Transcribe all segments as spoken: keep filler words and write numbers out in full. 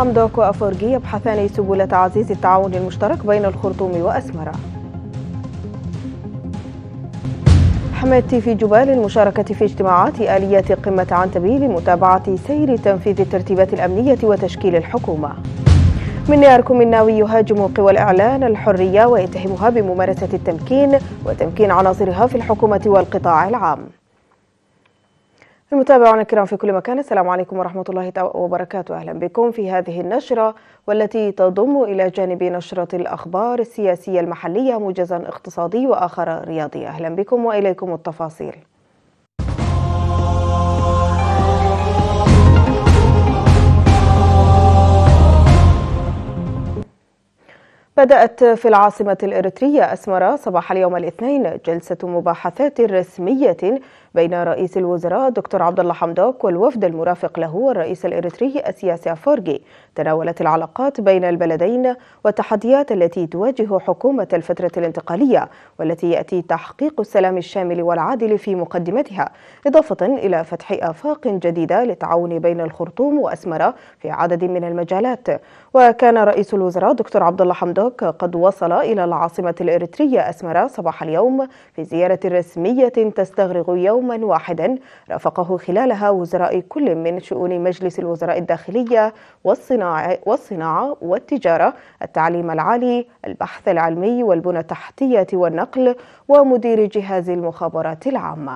حمدوك وأفورقي يبحثان سبل تعزيز التعاون المشترك بين الخرطوم وأسمرة. حميت في جبال المشاركة في اجتماعات آليات قمة عنتبي لمتابعة سير تنفيذ الترتيبات الأمنية وتشكيل الحكومة. من نياركم الناوي يهاجم قوى الإعلان الحرية ويتهمها بممارسة التمكين وتمكين عناصرها في الحكومة والقطاع العام. المتابعون الكرام في كل مكان، السلام عليكم ورحمة الله وبركاته. أهلا بكم في هذه النشرة والتي تضم إلى جانب نشرة الأخبار السياسية المحلية موجزا اقتصادي وآخر رياضي. أهلا بكم وإليكم التفاصيل. بدأت في العاصمة الإريترية أسمرة صباح اليوم الاثنين جلسة مباحثات رسمية بين رئيس الوزراء دكتور عبد الله حمدوك والوفد المرافق له والرئيس الإريتري السياسي أفورقي. تناولت العلاقات بين البلدين والتحديات التي تواجه حكومة الفترة الانتقالية والتي يأتي تحقيق السلام الشامل والعادل في مقدمتها، إضافة إلى فتح آفاق جديدة للتعاون بين الخرطوم وأسمرة في عدد من المجالات. وكان رئيس الوزراء دكتور عبد الله حمدوك قد وصل إلى العاصمة الإريترية أسمرة صباح اليوم في زيارة رسمية تستغرق يوما واحدا رافقه خلالها وزراء كل من شؤون مجلس الوزراء الداخلية والصناعة, والصناعة والتجارة، التعليم العالي، البحث العلمي والبنى التحتية والنقل، ومدير جهاز المخابرات العامة.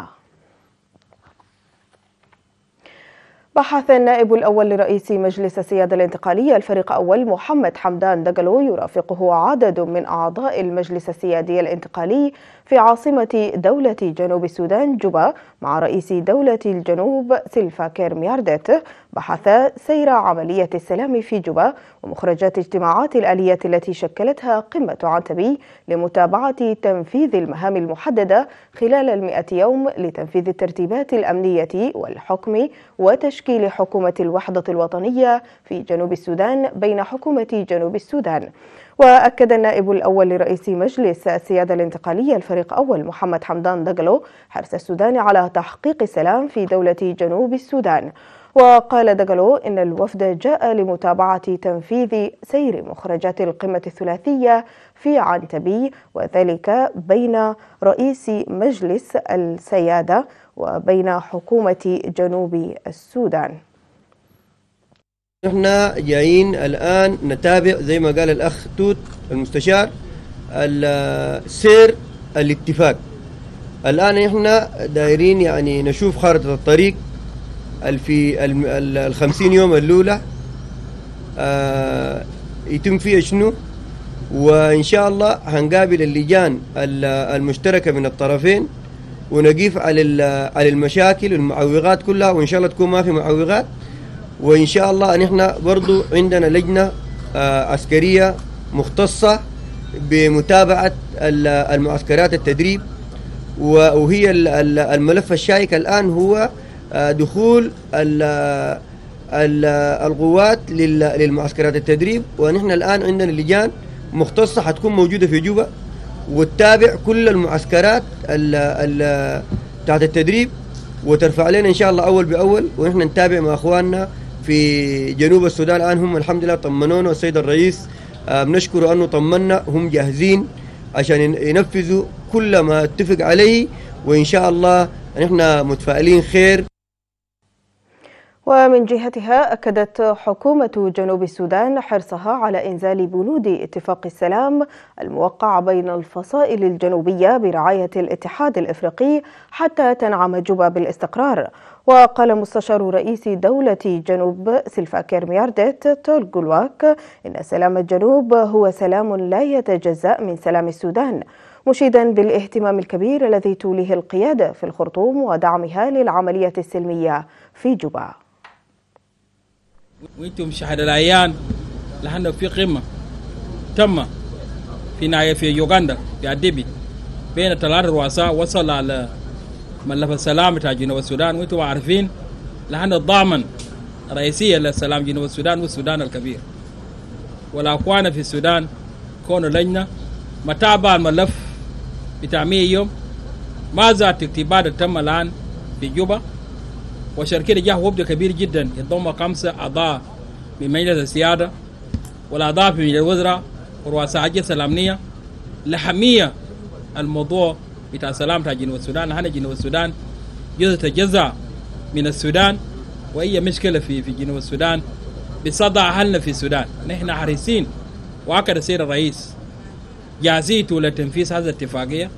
بحث النائب الأول لرئيس مجلس السيادة الانتقالية الفريق أول محمد حمدان دقلو يرافقه عدد من أعضاء المجلس السيادي الانتقالي في عاصمة دولة جنوب السودان جوبا مع رئيس دولة الجنوب سيلفا كير ميارديت. بحث سير عملية السلام في جوبا ومخرجات اجتماعات الآليات التي شكلتها قمة عنتبي لمتابعة تنفيذ المهام المحددة خلال المئة يوم لتنفيذ الترتيبات الأمنية والحكم وتشكيل حكومة الوحدة الوطنية في جنوب السودان بين حكومة جنوب السودان. وأكد النائب الأول لرئيس مجلس السيادة الانتقالية الفريق أول محمد حمدان دقلو حرص السودان على تحقيق السلام في دولة جنوب السودان. وقال دقلو إن الوفد جاء لمتابعة تنفيذ سير مخرجات القمة الثلاثية في عنتبي وذلك بين رئيس مجلس السيادة وبين حكومة جنوب السودان. نحن جايين الآن نتابع زي ما قال الأخ توت المستشار سير الاتفاق. الآن نحن دايرين يعني نشوف خارطة الطريق في الخمسين يوم الأولى يتم فيها شنو، وإن شاء الله هنقابل اللجان المشتركة من الطرفين ونقيف على على المشاكل والمعوقات كلها، وإن شاء الله تكون ما في معوقات. وإن شاء الله نحن برضو عندنا لجنة عسكرية مختصة بمتابعة المعسكرات التدريب، وهي الملف الشائك الآن هو دخول القوات للمعسكرات التدريب. ونحن الآن عندنا لجان مختصة حتكون موجودة في جوبا وتتابع كل المعسكرات بتاعت التدريب وترفع لنا إن شاء الله أول بأول، ونحن نتابع مع أخواننا في جنوب السودان. الآن هم الحمد لله طمنونا والسيد الرئيس بنشكره أنه طمنا، هم جاهزين عشان ينفذوا كل ما اتفق عليه، وإن شاء الله نحن متفائلين خير. ومن جهتها أكدت حكومة جنوب السودان حرصها على إنزال بنود اتفاق السلام الموقع بين الفصائل الجنوبية برعاية الاتحاد الإفريقي حتى تنعم جوبا بالاستقرار. وقال مستشار رئيس دولة جنوب سيلفا كير ميارديت تول جولواك إن سلام الجنوب هو سلام لا يتجزأ من سلام السودان، مشيدا بالاهتمام الكبير الذي توليه القيادة في الخرطوم ودعمها للعملية السلمية في جوبا. وانتم شهد الايام لحنا في قمه تم في ناحيه في يوغندا في اديبي بين ثلاثه رؤساء وصل على ملف السلام بتاع جنوب السودان، وانتم عارفين لحنا الضامن رئيسيه للسلام جنوب السودان والسودان الكبير. والاخوان في السودان كونوا لجنه متابعه الملف بتاع مية يوم، ما زالت اكتباد تم الان في جوبا، وشركة جاه وفد كبير جدا يضم خمسة أعضاء من مجلس السيادة والأعضاء في مجلس الوزراء ورؤساء الأجهزة الأمنية لحمية الموضوع بتاع سلام بتاع جنوب السودان. نحن جنوب السودان جزء تجزأ من السودان، وأي مشكلة في في جنوب السودان بصدع أهلنا في السودان. نحن حريصين وأكد السيد الرئيس جاهزيته لتنفيذ هذه الاتفاقية.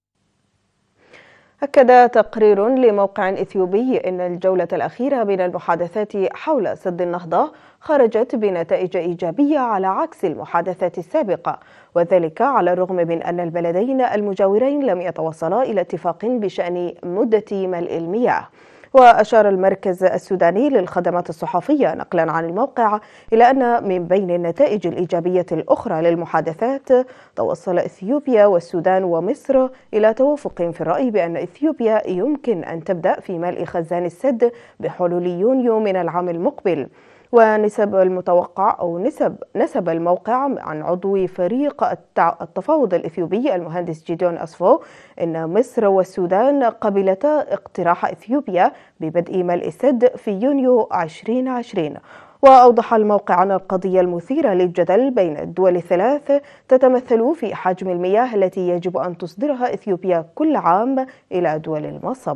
أكد تقرير لموقع إثيوبي أن الجولة الأخيرة من المحادثات حول سد النهضة خرجت بنتائج إيجابية على عكس المحادثات السابقة، وذلك على الرغم من أن البلدين المجاورين لم يتوصلا إلى اتفاق بشأن مدة ملء المياه. وأشار المركز السوداني للخدمات الصحفية نقلا عن الموقع إلى أن من بين النتائج الإيجابية الأخرى للمحادثات توصل إثيوبيا والسودان ومصر إلى توافق في الرأي بأن إثيوبيا يمكن أن تبدأ في ملء خزان السد بحلول يونيو من العام المقبل. ونسب المتوقع أو نسب نسب الموقع عن عضو فريق التفاوض الإثيوبي المهندس جيديون أسفو إن مصر والسودان قبلتا اقتراح إثيوبيا ببدء ملء السد في يونيو ألفين وعشرين. وأوضح الموقع أن القضية المثيرة للجدل بين الدول الثلاث تتمثل في حجم المياه التي يجب أن تصدرها إثيوبيا كل عام إلى دول المصب.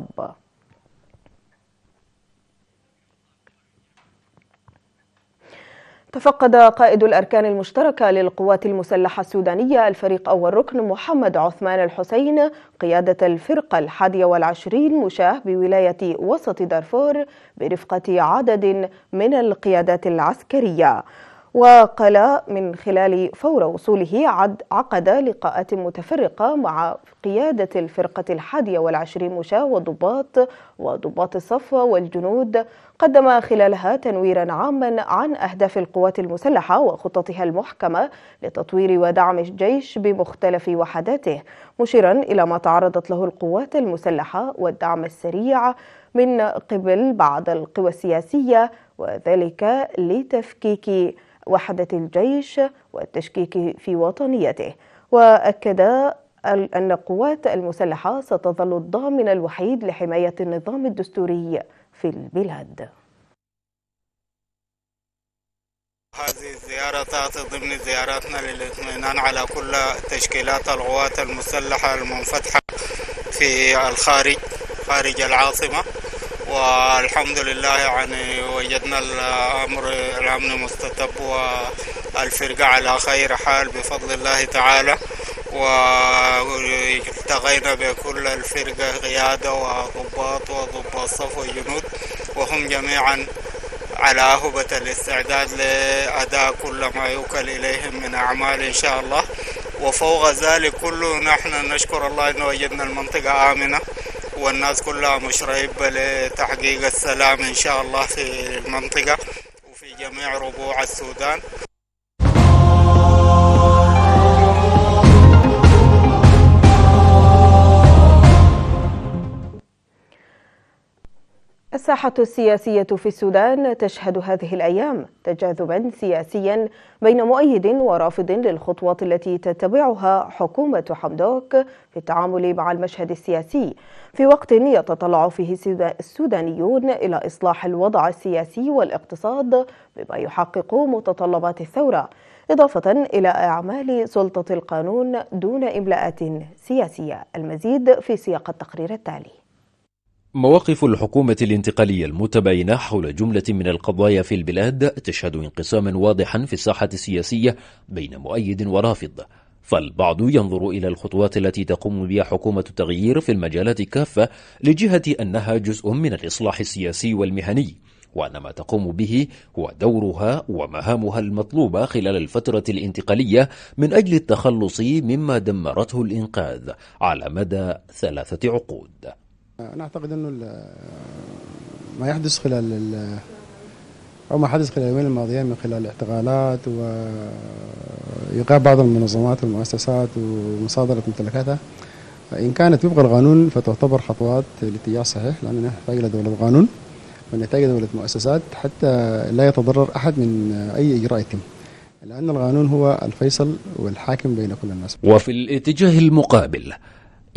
تفقد قائد الأركان المشتركة للقوات المسلحة السودانية الفريق أول ركن محمد عثمان الحسين قيادة الفرقة الحادية والعشرين مشاة بولاية وسط دارفور برفقة عدد من القيادات العسكرية. وقال من خلال فور وصوله عقد لقاءات متفرقة مع قيادة الفرقة الحادية والعشرين مشاة وضباط وضباط الصف والجنود، قدم خلالها تنويرا عاما عن أهداف القوات المسلحة وخططها المحكمة لتطوير ودعم الجيش بمختلف وحداته، مشيرا إلى ما تعرضت له القوات المسلحة والدعم السريع من قبل بعض القوى السياسية، وذلك لتفكيك وحدة الجيش والتشكيك في وطنيته. وأكد أن القوات المسلحة ستظل الضامن الوحيد لحماية النظام الدستوري في البلاد. هذه الزيارة تأتي ضمن زياراتنا للاطمئنان على كل تشكيلات القوات المسلحة المنفتحة في الخارج خارج العاصمة، والحمد لله يعني وجدنا الأمر الأمن مستتب والفرقة على خير حال بفضل الله تعالى، والتقينا بكل الفرقة قيادة وضباط وضباط صف وجنود، وهم جميعا على أهبة الاستعداد لأداء كل ما يوكل إليهم من أعمال إن شاء الله. وفوق ذلك كله نحن نشكر الله أنه وجدنا المنطقة آمنة والناس كلها مشربة لتحقيق السلام إن شاء الله في المنطقة وفي جميع ربوع السودان. الساحة السياسية في السودان تشهد هذه الأيام تجاذبا سياسيا بين مؤيد ورافض للخطوات التي تتبعها حكومة حمدوك في التعامل مع المشهد السياسي، في وقت يتطلع فيه السودانيون إلى إصلاح الوضع السياسي والاقتصاد بما يحقق متطلبات الثورة، إضافة إلى أعمال سلطة القانون دون إملاءات سياسية. المزيد في سياق التقرير التالي. مواقف الحكومة الانتقالية المتباينة حول جملة من القضايا في البلاد تشهد انقساما واضحا في الساحة السياسية بين مؤيد ورافض، فالبعض ينظر إلى الخطوات التي تقوم بها حكومة التغيير في المجالات كافة لجهة أنها جزء من الإصلاح السياسي والمهني، وأن ما تقوم به هو دورها ومهامها المطلوبة خلال الفترة الانتقالية من أجل التخلص مما دمرته الإنقاذ على مدى ثلاثة عقود. أنا أعتقد أنه ما يحدث خلال أو ما حدث خلال اليومين الماضيين من خلال اعتقالات وإيقاف بعض المنظمات والمؤسسات ومصادرة ممتلكاتها، إن كانت وفق القانون فتعتبر خطوات لاتجاه صحيح، لأننا نحتاج إلى دولة قانون ونحتاج إلى دولة مؤسسات حتى لا يتضرر أحد من أي إجراء يتم، لأن القانون هو الفيصل والحاكم بين كل الناس. وفي الاتجاه المقابل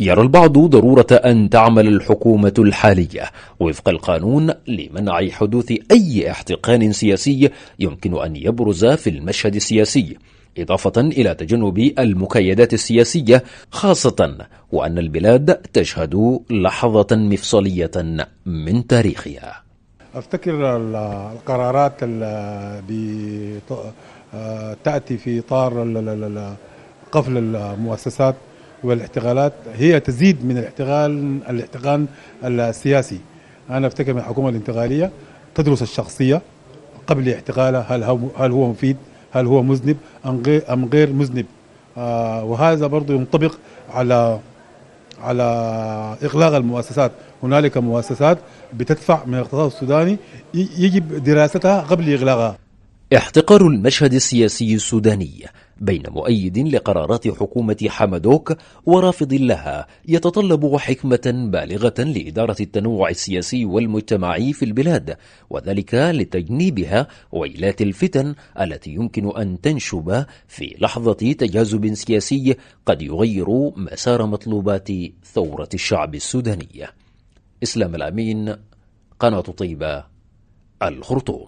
يرى البعض ضرورة أن تعمل الحكومة الحالية وفق القانون لمنع حدوث أي احتقان سياسي يمكن أن يبرز في المشهد السياسي، إضافة إلى تجنب المكايدات السياسية، خاصة وأن البلاد تشهد لحظة مفصلية من تاريخها. أفتكر القرارات اللي تأتي في إطار قفل المؤسسات والاحتغالات هي تزيد من الاحتغال الاحتقان السياسي. أنا أفتكر من الحكومة الانتقالية تدرس الشخصية قبل احتغالها، هل هو هل هو مفيد، هل هو مذنب أم غير مذنب، آه وهذا برضو ينطبق على على إغلاق المؤسسات. هنالك مؤسسات بتدفع من الاقتصاد السوداني يجب دراستها قبل إغلاقها. احتقار المشهد السياسي السوداني بين مؤيد لقرارات حكومة حمدوك ورافض لها يتطلب حكمة بالغة لإدارة التنوع السياسي والمجتمعي في البلاد، وذلك لتجنيبها ويلات الفتن التي يمكن أن تنشب في لحظة تجاذب سياسي قد يغير مسار مطلوبات ثورة الشعب السوداني. إسلام الأمين، قناة طيبة، الخرطوم.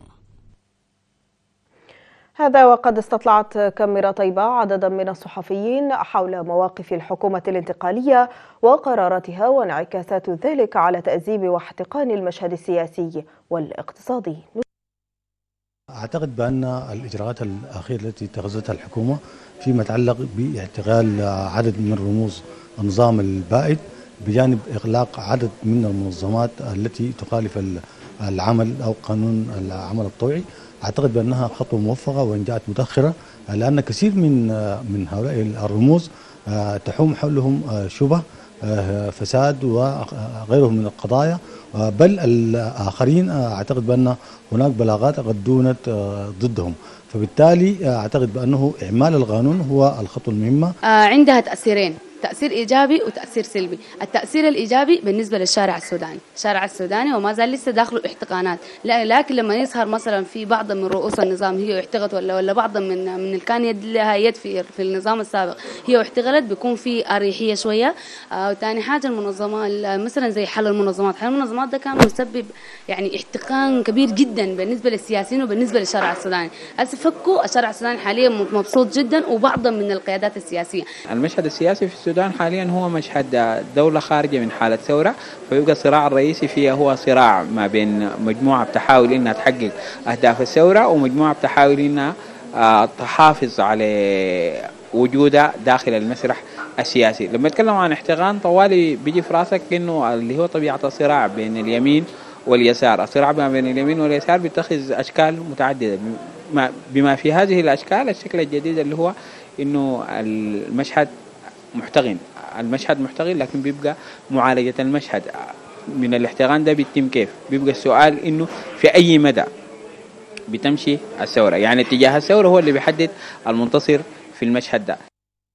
هذا وقد استطلعت كاميرا طيبة عددا من الصحفيين حول مواقف الحكومة الانتقالية وقراراتها وانعكاسات ذلك على تأزيم واحتقان المشهد السياسي والاقتصادي. أعتقد بأن الإجراءات الأخيرة التي اتخذتها الحكومة فيما يتعلق باعتقال عدد من رموز النظام البائد بجانب إغلاق عدد من المنظمات التي تخالف العمل أو قانون العمل الطوعي، أعتقد بأنها خطوة موفقة وإن جاءت متأخرة، لأن كثير من من هؤلاء الرموز تحوم حولهم شبه فساد وغيرهم من القضايا، بل الآخرين أعتقد بأن هناك بلاغات قد دونت ضدهم، فبالتالي أعتقد بأنه إعمال القانون هو الخطوة المهمة. عندها تأثيرين، تأثير إيجابي وتأثير سلبي. التأثير الإيجابي بالنسبة للشارع السوداني، الشارع السوداني وما زال لسه داخله احتقانات، لكن لما يظهر مثلا في بعض من رؤوس النظام هي احتغلت ولا ولا بعض من من اللي كان يد لها يد في في النظام السابق هي احتغلت، بيكون في أريحية شوية. آه وثاني حاجة المنظمات مثلا زي حل المنظمات، حل المنظمات ده كان مسبب يعني احتقان كبير جدا بالنسبة للسياسيين وبالنسبة للشارع السوداني. أسفكوا الشارع السوداني حاليا مبسوط جدا وبعض من القيادات السياسية. المشهد السياسي في السودان حاليا هو مشهد دولة خارجة من حالة ثورة، فيبقى الصراع الرئيسي فيها هو صراع ما بين مجموعة بتحاول انها تحقق اهداف الثورة ومجموعة بتحاول انها تحافظ على وجودها داخل المسرح السياسي. لما نتكلم عن احتقان طوالي بيجي في راسك انه اللي هو طبيعة الصراع بين اليمين واليسار، الصراع ما بين اليمين واليسار بيتخذ اشكال متعددة، بما في هذه الاشكال الشكل الجديد اللي هو انه المشهد محتقن، المشهد محتقن لكن بيبقى معالجة المشهد من الاحتقان ده بيتم كيف؟ بيبقى السؤال انه في اي مدى بتمشي الثورة، يعني اتجاه الثورة هو اللي بيحدد المنتصر في المشهد ده.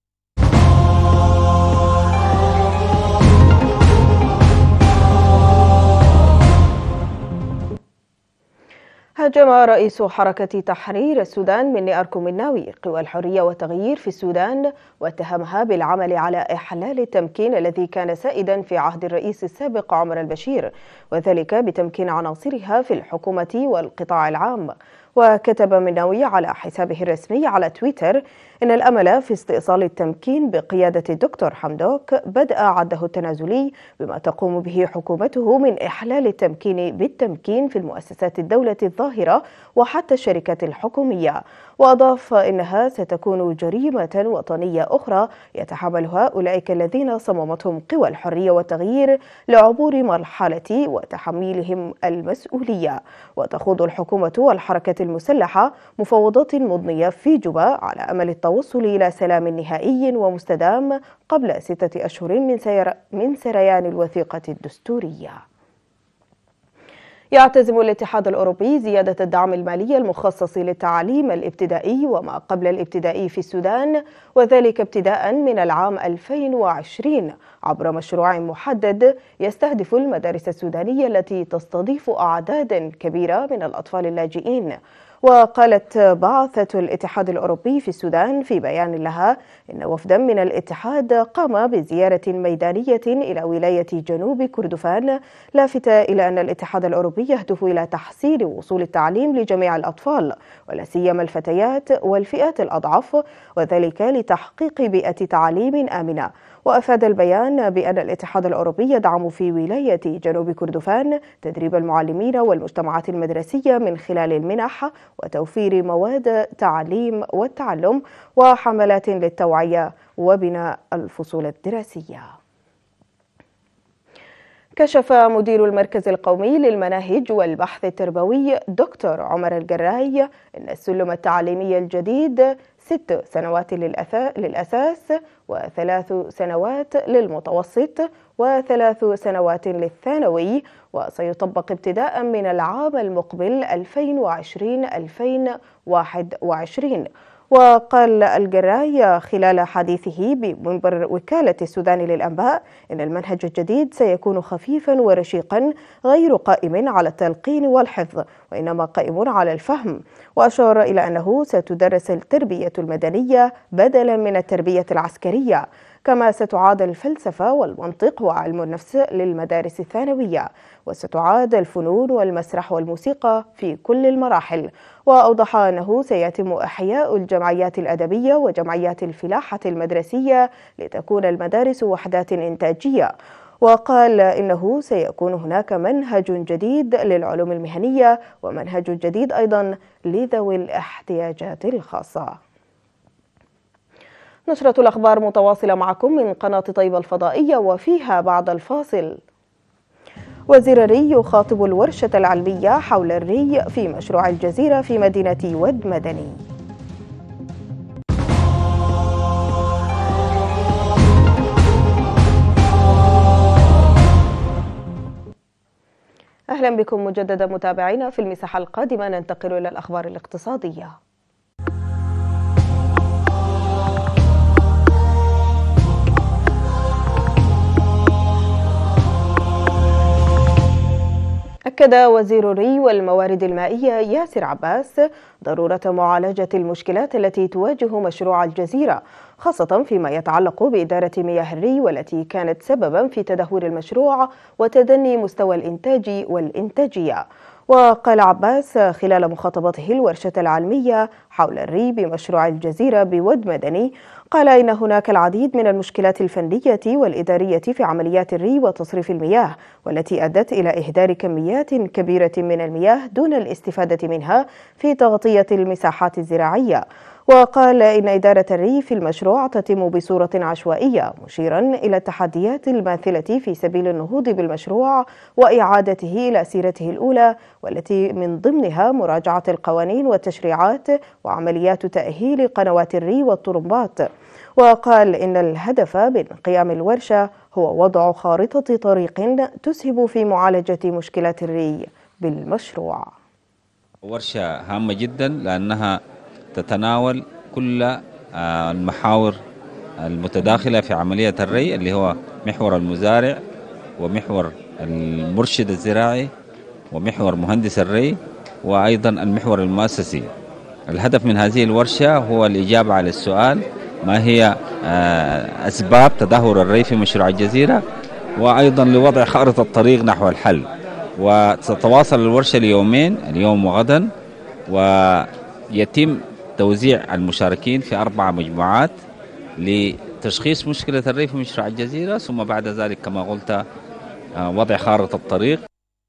هاجم رئيس حركة تحرير السودان مني أركو مناوي قوى الحرية والتغيير في السودان واتهمها بالعمل على إحلال التمكين الذي كان سائدا في عهد الرئيس السابق عمر البشير، وذلك بتمكين عناصرها في الحكومة والقطاع العام. وكتب مناوي على حسابه الرسمي على تويتر إن الأمل في استئصال التمكين بقيادة الدكتور حمدوك بدأ عده التنازلي بما تقوم به حكومته من إحلال التمكين بالتمكين في المؤسسات الدولة الظاهرة وحتى الشركات الحكومية. وأضاف إنها ستكون جريمة وطنية أخرى يتحملها أولئك الذين صممتهم قوى الحرية والتغيير لعبور مرحلة وتحميلهم المسؤولية. وتخوض الحكومة والحركة المسلحة مفاوضات مضنية في جوبا على أمل التوصل إلى سلام نهائي ومستدام قبل ستة أشهر من, سير من سريان الوثيقة الدستورية. يعتزم الاتحاد الأوروبي زيادة الدعم المالي المخصص للتعليم الابتدائي وما قبل الابتدائي في السودان، وذلك ابتداء من العام ألفين وعشرين عبر مشروع محدد يستهدف المدارس السودانية التي تستضيف أعداد كبيرة من الأطفال اللاجئين. وقالت بعثة الاتحاد الأوروبي في السودان في بيان لها إن وفدا من الاتحاد قام بزيارة ميدانية إلى ولاية جنوب كردفان، لافتة إلى أن الاتحاد الأوروبي يهدف إلى تحسين وصول التعليم لجميع الأطفال ولا سيما الفتيات والفئات الأضعف، وذلك لتحقيق بيئة تعليم آمنة. وأفاد البيان بأن الاتحاد الأوروبي يدعم في ولاية جنوب كردفان تدريب المعلمين والمجتمعات المدرسية من خلال المنح وتوفير مواد تعليم والتعلم وحملات للتوعية وبناء الفصول الدراسية. كشف مدير المركز القومي للمناهج والبحث التربوي دكتور عمر الجراي أن السلم التعليمي الجديد ست سنوات للأساس وثلاث سنوات للمتوسط وثلاث سنوات للثانوي، وسيطبق ابتداء من العام المقبل ألفين وعشرين ألفين وواحد وعشرين. وقال الجراي خلال حديثه بمنبر وكالة السودان للأنباء إن المنهج الجديد سيكون خفيفا ورشيقا غير قائم على التلقين والحفظ، وإنما قائم على الفهم. وأشار إلى أنه ستدرس التربية المدنية بدلا من التربية العسكرية، كما ستعاد الفلسفة والمنطق وعلم النفس للمدارس الثانوية، وستعاد الفنون والمسرح والموسيقى في كل المراحل. وأوضح أنه سيتم إحياء الجمعيات الأدبية وجمعيات الفلاحة المدرسية لتكون المدارس وحدات إنتاجية. وقال إنه سيكون هناك منهج جديد للعلوم المهنية ومنهج جديد أيضا لذوي الاحتياجات الخاصة. نشرة الأخبار متواصلة معكم من قناة طيبة الفضائية، وفيها بعد الفاصل: وزير الري يخاطب الورشة العلمية حول الري في مشروع الجزيرة في مدينة ود مدني. أهلا بكم مجددا متابعينا. في المساحة القادمة ننتقل إلى الأخبار الاقتصادية. أكد وزير الري والموارد المائية ياسر عباس ضرورة معالجة المشكلات التي تواجه مشروع الجزيرة، خاصة فيما يتعلق بإدارة مياه الري والتي كانت سببا في تدهور المشروع وتدني مستوى الإنتاج والإنتاجية. وقال عباس خلال مخاطبته الورشة العلمية حول الري بمشروع الجزيرة بود مدني، قال إن هناك العديد من المشكلات الفنية والإدارية في عمليات الري وتصريف المياه، والتي أدت إلى إهدار كميات كبيرة من المياه دون الاستفادة منها في تغطية المساحات الزراعية. وقال إن إدارة الري في المشروع تتم بصورة عشوائية، مشيرا إلى التحديات الماثلة في سبيل النهوض بالمشروع وإعادته إلى سيرته الأولى، والتي من ضمنها مراجعة القوانين والتشريعات وعمليات تأهيل قنوات الري والطرمبات. وقال إن الهدف من قيام الورشة هو وضع خارطة طريق تسهم في معالجة مشكلات الري بالمشروع. ورشة هامة جدا لأنها تتناول كل المحاور المتداخلة في عملية الري، اللي هو محور المزارع ومحور المرشد الزراعي ومحور مهندس الري وأيضا المحور المؤسسي. الهدف من هذه الورشة هو الإجابة على السؤال: ما هي أسباب تدهور الري في مشروع الجزيرة، وأيضا لوضع خارطة الطريق نحو الحل. وستتواصل الورشة ليومين، اليوم وغدا، ويتم توزيع المشاركين في أربع مجموعات لتشخيص مشكلة الري في مشروع الجزيرة، ثم بعد ذلك كما قلت وضع خارطة الطريق.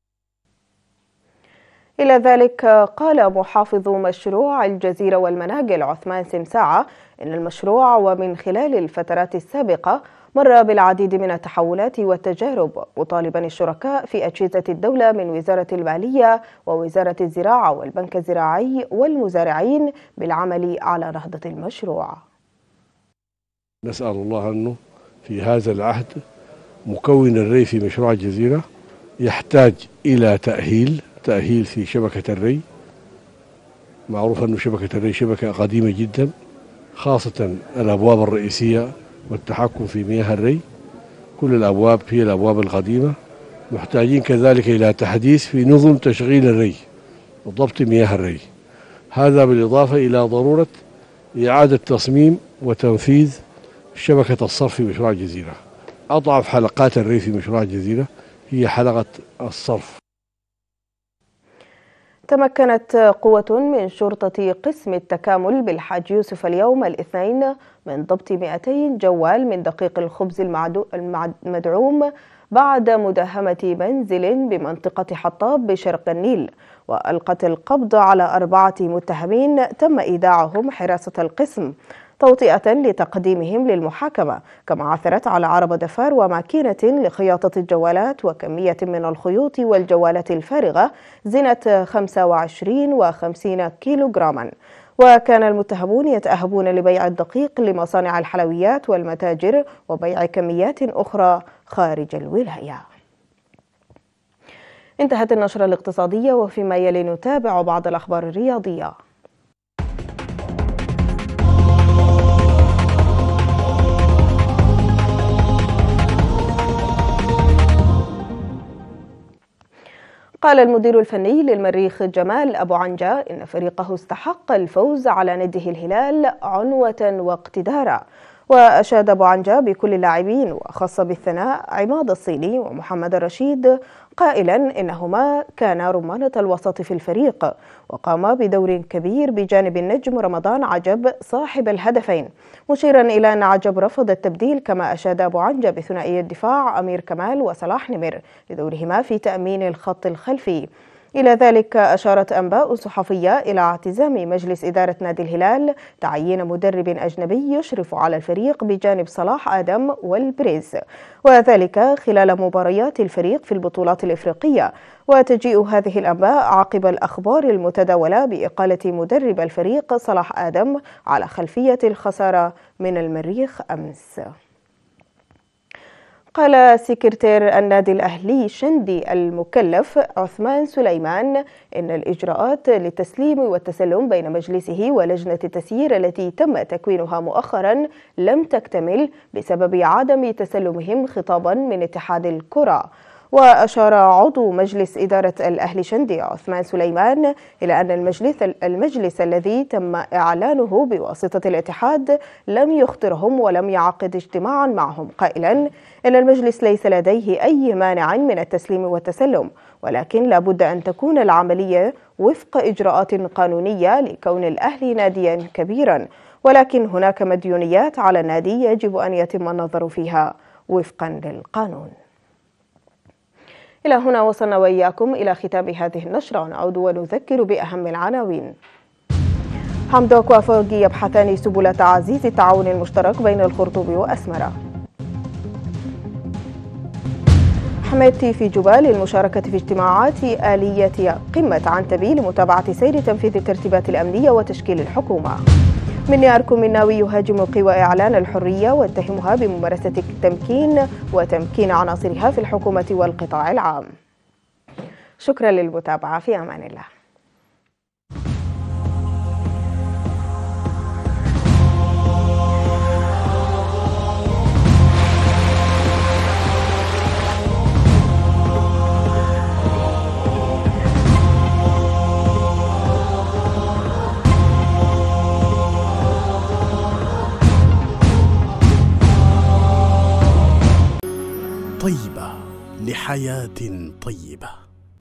إلى ذلك قال محافظ مشروع الجزيرة والمناجل عثمان سمساعة إن المشروع ومن خلال الفترات السابقة مر بالعديد من التحولات والتجارب، مطالبا الشركاء في أجهزة الدولة من وزارة المالية ووزارة الزراعة والبنك الزراعي والمزارعين بالعمل على نهضة المشروع. نسأل الله أنه في هذا العهد مكون الري في مشروع الجزيرة يحتاج إلى تأهيل تأهيل في شبكة الري. معروف أن شبكة الري شبكة قديمة جدا، خاصة الأبواب الرئيسية والتحكم في مياه الري، كل الأبواب هي الأبواب القديمة. محتاجين كذلك إلى تحديث في نظم تشغيل الري وضبط مياه الري. هذا بالإضافة إلى ضرورة إعادة تصميم وتنفيذ شبكة الصرف في مشروع الجزيرة. أضعف حلقات الري في مشروع الجزيرة هي حلقة الصرف. تمكنت قوة من شرطة قسم التكامل بالحاج يوسف اليوم الاثنين من ضبط مئتين جوال من دقيق الخبز المدعوم بعد مداهمة منزل بمنطقة حطاب بشرق النيل، وألقت القبض على أربعة متهمين تم إيداعهم حراسة القسم توطئة لتقديمهم للمحاكمة، كما عثرت على عربة دفار وماكينة لخياطة الجوالات وكمية من الخيوط والجوالات الفارغة زنة خمسة وعشرين وخمسين كيلوغراما. وكان المتهمون يتأهبون لبيع الدقيق لمصانع الحلويات والمتاجر وبيع كميات أخرى خارج الولاية. انتهت النشرة الاقتصادية، وفيما يلي نتابع بعض الأخبار الرياضية. قال المدير الفني للمريخ جمال أبو عنجة إن فريقه استحق الفوز على نده الهلال عنوة واقتدارا، وأشاد أبو عنجة بكل اللاعبين وخص بالثناء عماد الصيني ومحمد الرشيد قائلا إنهما كانا رمانة الوسط في الفريق وقاما بدور كبير بجانب النجم رمضان عجب صاحب الهدفين، مشيرا إلى أن عجب رفض التبديل. كما أشاد أبو عنجة بثنائي الدفاع أمير كمال وصلاح نمر لدورهما في تأمين الخط الخلفي. إلى ذلك أشارت أنباء صحفية إلى اعتزام مجلس إدارة نادي الهلال تعيين مدرب أجنبي يشرف على الفريق بجانب صلاح آدم والبريز، وذلك خلال مباريات الفريق في البطولات الإفريقية. وتجيء هذه الأنباء عقب الأخبار المتداولة بإقالة مدرب الفريق صلاح آدم على خلفية الخسارة من المريخ أمس. قال سكرتير النادي الأهلي شندي المكلف عثمان سليمان إن الإجراءات للتسليم والتسلم بين مجلسه ولجنة التسيير التي تم تكوينها مؤخرا لم تكتمل بسبب عدم تسلمهم خطابا من اتحاد الكرة. وأشار عضو مجلس إدارة الأهلي شندي عثمان سليمان إلى أن المجلس, المجلس الذي تم إعلانه بواسطة الاتحاد لم يخطرهم ولم يعقد اجتماعا معهم، قائلا إن المجلس ليس لديه أي مانع من التسليم والتسلم، ولكن لا بد أن تكون العملية وفق إجراءات قانونية لكون الأهلي ناديا كبيرا، ولكن هناك مديونيات على النادي يجب أن يتم النظر فيها وفقا للقانون. إلى هنا وصلنا وإياكم إلى ختام هذه النشرة، ونعود ونذكر بأهم العناوين. حمدوك وفوقي يبحثان سبل تعزيز التعاون المشترك بين الخرطوم وأسمرة. حميدتي في جبال للمشاركة في اجتماعات آلية قمة عنتبي لمتابعة سير تنفيذ الترتيبات الأمنية وتشكيل الحكومة. مني أركم مناوي يهاجم قوى إعلان الحرية واتهمها بممارسة التمكين وتمكين عناصرها في الحكومة والقطاع العام. شكرا للمتابعة، في أمان الله. طيبة لحياة طيبة.